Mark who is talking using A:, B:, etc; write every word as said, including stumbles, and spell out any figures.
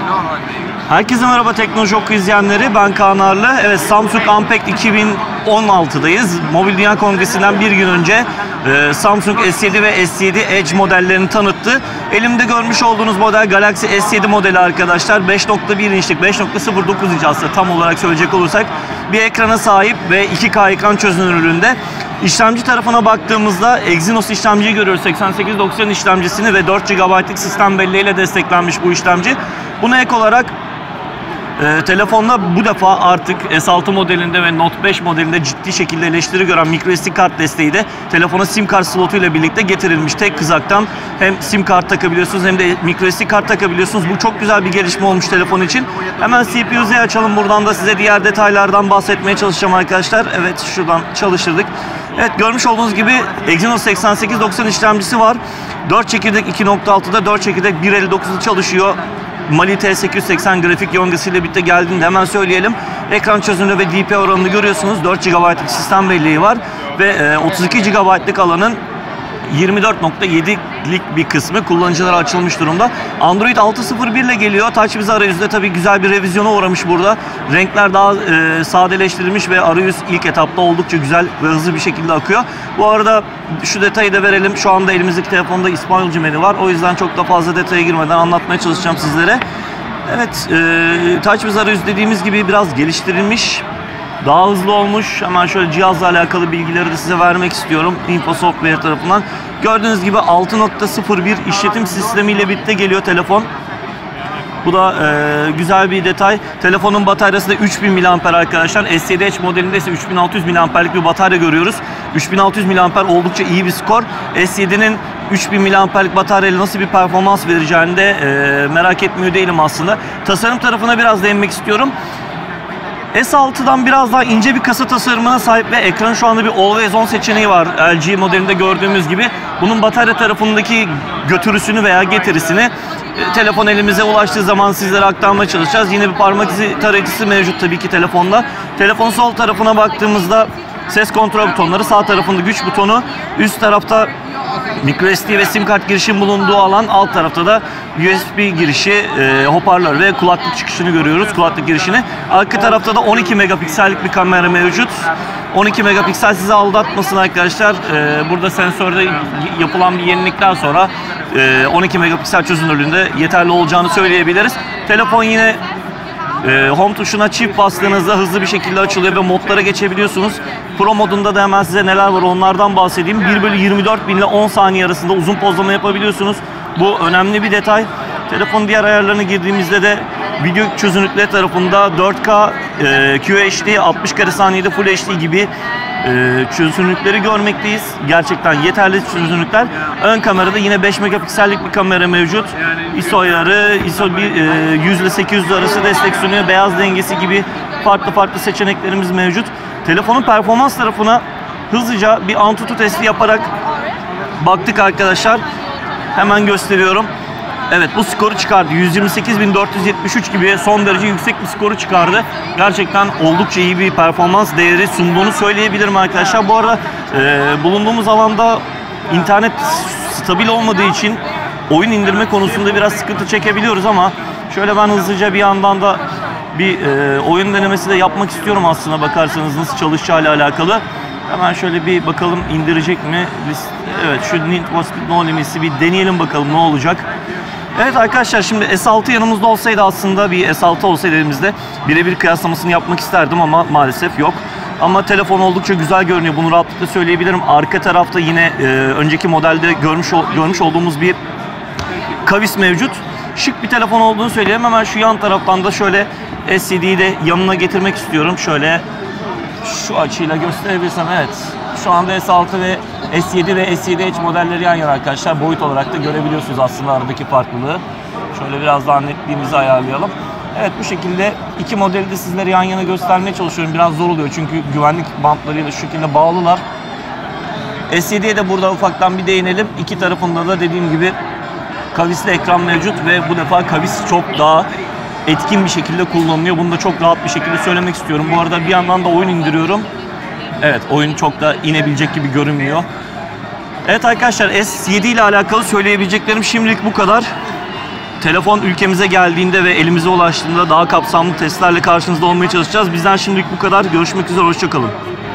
A: Herkese merhaba Teknoloji Oku izleyenleri, ben Kaan Arlı. Evet, Samsung Unpacked iki bin on altı'dayız. Mobil Dünya Kongresi'nden bir gün önce e, Samsung S yedi ve S yedi Edge modellerini tanıttı. Elimde görmüş olduğunuz model Galaxy S yedi modeli arkadaşlar. beş nokta bir inçlik, beş nokta sıfır dokuz inç aslında tam olarak söyleyecek olursak bir ekrana sahip ve iki K ekran çözünürlüğünde. İşlemci tarafına baktığımızda Exynos işlemciyi görüyoruz. seksen sekiz doksan işlemcisini ve dört gigabaytlık sistem belleğiyle desteklenmiş bu işlemci. Buna ek olarak Ee, telefonda bu defa artık S altı modelinde ve Note beş modelinde ciddi şekilde eleştiri gören microSD kart desteği de telefona sim kart slotu ile birlikte getirilmiş. Tek kızaktan hem sim kart takabiliyorsunuz hem de microSD kart takabiliyorsunuz. Bu çok güzel bir gelişme olmuş telefon için. Hemen C P U Z'yi açalım. Buradan da size diğer detaylardan bahsetmeye çalışacağım arkadaşlar. Evet, şuradan çalıştırdık. Evet, görmüş olduğunuz gibi Exynos seksen sekiz doksan işlemcisi var. dört çekirdek iki nokta altı'da, dört çekirdek bir elli dokuz'da çalışıyor. Mali T sekiz yüz seksen grafik yongası birlikte geldiğinde hemen söyleyelim. Ekran çözünürlüğü ve D P I oranını görüyorsunuz. dört gigabaytlık sistem belleği var ve otuz iki gigabaytlık alanın yirmi dört nokta yedi'lik bir kısmı kullanıcılara açılmış durumda. Android altı nokta sıfır bir ile geliyor. TouchWiz arayüzde tabii güzel bir revizyona uğramış burada. Renkler daha e, sadeleştirilmiş ve arayüz ilk etapta oldukça güzel ve hızlı bir şekilde akıyor. Bu arada şu detayı da verelim. Şu anda elimizdeki telefonda İspanyolca menü var. O yüzden çok da fazla detaya girmeden anlatmaya çalışacağım sizlere. Evet, e, TouchWiz arayüz dediğimiz gibi biraz geliştirilmiş. Daha hızlı olmuş. Hemen şöyle cihazla alakalı bilgileri de size vermek istiyorum. Info Software tarafından. Gördüğünüz gibi altı nokta sıfır bir işletim sistemiyle birlikte geliyor telefon. Bu da e, güzel bir detay. Telefonun bataryası da üç bin miliamper arkadaşlar. S yedi Edge modelinde ise üç bin altı yüz miliamperlik bir batarya görüyoruz. üç bin altı yüz miliamper oldukça iyi bir skor. S yedi'nin üç bin miliamperlik bataryayla nasıl bir performans vereceğini de e, merak etmiyor değilim aslında. Tasarım tarafına biraz değinmek istiyorum. S altı'dan biraz daha ince bir kasa tasarımına sahip ve ekranın şu anda bir Always On seçeneği var. L G modelinde gördüğümüz gibi. Bunun batarya tarafındaki götürüsünü veya getirisini e, telefon elimize ulaştığı zaman sizlere aktarmaya çalışacağız. Yine bir parmak izi tarayıcısı mevcut tabii ki telefonda. Telefonun sol tarafına baktığımızda ses kontrol butonları, sağ tarafında güç butonu, üst tarafta microSD ve sim kart girişim bulunduğu alan, alt tarafta da U S B girişi, e, hoparlör ve kulaklık çıkışını görüyoruz, kulaklık girişini. Arka tarafta da on iki megapiksellik bir kamera mevcut. on iki megapiksel sizi aldatmasın arkadaşlar. E, burada sensörde yapılan bir yenilikten sonra e, on iki megapiksel çözünürlüğünde yeterli olacağını söyleyebiliriz. Telefon yine E, home tuşuna çift bastığınızda hızlı bir şekilde açılıyor ve modlara geçebiliyorsunuz. Pro modunda da hemen size neler var onlardan bahsedeyim. bir bölü yirmi dört bin ile on saniye arasında uzun pozlama yapabiliyorsunuz. Bu önemli bir detay. Telefonun diğer ayarlarına girdiğimizde de video çözünürlükleri tarafında dört K, e, Q H D, altmış kare saniyede Full H D gibi e, çözünürlükleri görmekteyiz. Gerçekten yeterli çözünürlükler. Ön kamerada yine beş megapiksellik bir kamera mevcut. I S O ayarı, I S O bir, e, yüz ile sekiz yüz arası destek sunuyor. Beyaz dengesi gibi farklı farklı seçeneklerimiz mevcut. Telefonun performans tarafına hızlıca bir Antutu testi yaparak baktık arkadaşlar. Hemen gösteriyorum. Evet, bu skoru çıkardı. yüz yirmi sekiz bin dört yüz yetmiş üç gibi son derece yüksek bir skoru çıkardı. Gerçekten oldukça iyi bir performans değeri sunduğunu söyleyebilirim arkadaşlar. Bu arada e, bulunduğumuz alanda internet stabil olmadığı için oyun indirme konusunda biraz sıkıntı çekebiliyoruz ama şöyle ben hızlıca bir yandan da bir e, oyun denemesi de yapmak istiyorum aslına bakarsanız nasıl çalışacağıyla alakalı. Hemen şöyle bir bakalım indirecek mi? Evet, şu Need for Speed No Limit'si bir deneyelim bakalım ne olacak. Evet arkadaşlar, şimdi S altı yanımızda olsaydı, aslında bir S altı olsaydı elimizde birebir kıyaslamasını yapmak isterdim ama maalesef yok. Ama telefon oldukça güzel görünüyor, bunu rahatlıkla söyleyebilirim. Arka tarafta yine e, önceki modelde görmüş görmüş olduğumuz bir kavis mevcut. Şık bir telefon olduğunu söyleyeyim. Hemen şu yan taraftan da şöyle S yedi'yi de yanına getirmek istiyorum. Şöyle şu açıyla gösterebilirsem, evet. Şu anda S altı ve S yedi ve S yedi Edge modelleri yan yana arkadaşlar. Boyut olarak da görebiliyorsunuz aslında aradaki farklılığı. Şöyle biraz daha netliğimizi ayarlayalım. Evet, bu şekilde iki modeli de sizlere yan yana göstermeye çalışıyorum. Biraz zor oluyor çünkü güvenlik bantlarıyla şu şekilde bağlılar. S yedi'ye de burada ufaktan bir değinelim. İki tarafında da dediğim gibi kavisli ekran mevcut ve bu defa kavis çok daha etkin bir şekilde kullanılıyor. Bunu da çok rahat bir şekilde söylemek istiyorum. Bu arada bir yandan da oyun indiriyorum. Evet, oyun çok da inebilecek gibi görünmüyor. Evet arkadaşlar, S yedi ile alakalı söyleyebileceklerim şimdilik bu kadar. telefon ülkemize geldiğinde ve elimize ulaştığında daha kapsamlı testlerle karşınızda olmaya çalışacağız. Bizden şimdilik bu kadar. Görüşmek üzere, hoşça kalın.